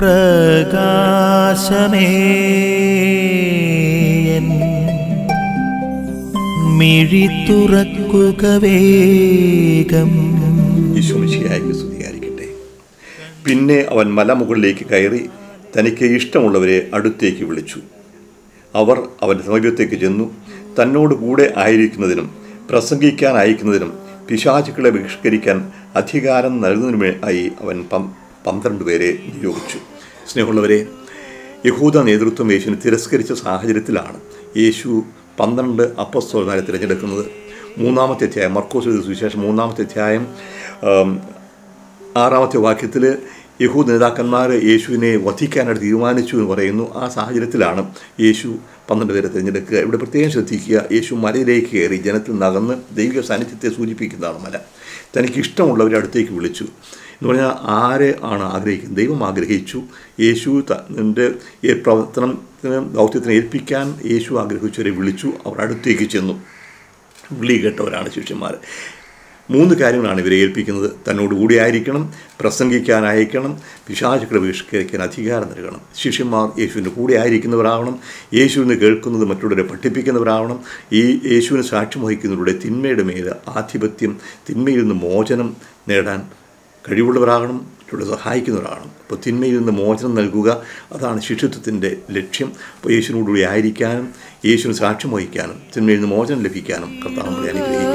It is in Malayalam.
പ്രകാശമേ മിഴി തുറക്കുക വേഗം. യേശു മിശിഹായ്ക്ക് സ്തുതിയായിരിക്കട്ടെ. പിന്നെ അവൻ മലമുകളിലേക്ക് കയറി തനിക്ക് ഇഷ്ടമുള്ളവരെ അടുത്തേക്ക് വിളിച്ചു. അവർ അവൻ്റെ സമീപത്തേക്ക് ചെന്നു. തന്നോട് കൂടെ ആയിരിക്കുന്നതിനും പ്രസംഗിക്കാൻ അയക്കുന്നതിനും പിശാചുക്കളെ ബഹിഷ്കരിക്കാൻ അധികാരം നൽകുന്നതിനുമായി അവൻ 12 പേരെ നിയോഗിച്ചു. സ്നേഹമുള്ളവരെ, യഹൂദ നേതൃത്വം യേശുവിനെ തിരസ്കരിച്ച സാഹചര്യത്തിലാണ് യേശു 12 അപ്പോസ്തലന്മാരെ തിരഞ്ഞെടുക്കുന്നത്. 3-ാമത്തെ അധ്യായം, മർക്കോസ് സുവിശേഷം 3-ാമത്തെ അധ്യായം 6-ാമത്തെ വാക്യത്തിൽ യഹൂദ നേതാക്കന്മാർ യേശുവിനെ വധിക്കാനായിട്ട് തീരുമാനിച്ചു എന്ന് പറയുന്നു. ആ സാഹചര്യത്തിലാണ് യേശു 12 പേരെ തിരഞ്ഞെടുക്കുക. ഇവിടെ പ്രത്യേകം ശ്രദ്ധിക്കുക, യേശു മലയിലേക്ക് കയറി ജനത്തിൽ നകന്ന് ദൈവിക സാന്നിധ്യത്തെ സൂചിപ്പിക്കുന്നതാണ് മല. തനിക്ക് ഇഷ്ടമുള്ളവരെ അടുത്തേക്ക് വിളിച്ചു എന്ന് പറഞ്ഞാൽ ആരെ ആണ് ആഗ്രഹിക്കുന്നത്? ദൈവം ആഗ്രഹിച്ചു. യേശു തൻ്റെ പ്രവർത്തനത്തിന് ദൗത്യത്തിന് ഏൽപ്പിക്കാൻ യേശു ആഗ്രഹിച്ചവരെ വിളിച്ചു. അവർ അടുത്തേക്ക് ചെന്നു. വിളി കേട്ടവരാണ് ശിഷ്യന്മാർ. 3 കാര്യങ്ങളാണ് ഇവരെ ഏൽപ്പിക്കുന്നത്. തന്നോട് കൂടി ആയിരിക്കണം, പ്രസംഗിക്കാൻ അയക്കണം, പിശാചുക്കളെ ബഹിഷ്കരിക്കാൻ അധികാരം നൽകണം. ശിഷ്യന്മാർ യേശുവിൻ്റെ കൂടെ ആയിരിക്കുന്നവരാവണം, യേശുവിന് കേൾക്കുന്നത് മറ്റുള്ളവരെ പഠിപ്പിക്കുന്നവരാവണം, ഈ യേശുവിന് സാക്ഷ്യം വഹിക്കുന്നവരുടെ തിന്മയുടെ മേൽ ആധിപത്യം, തിന്മയിൽ നിന്ന് മോചനം നേടാൻ കഴിവുള്ളവരാകണം, മറ്റുള്ളവരെ സഹായിക്കുന്നവരാകണം. അപ്പോൾ തിന്മയിൽ നിന്ന് മോചനം നൽകുക, അതാണ് ശിഷ്യത്വത്തിൻ്റെ ലക്ഷ്യം. അപ്പോൾ യേശുവിനോടുകൂടി ആയിരിക്കാനും യേശുവിന് സാക്ഷ്യം വഹിക്കാനും തിന്മയിൽ നിന്ന് മോചനം ലഭിക്കാനും കർത്താവ് നമ്മളെ അനുഗ്രഹിക്കും.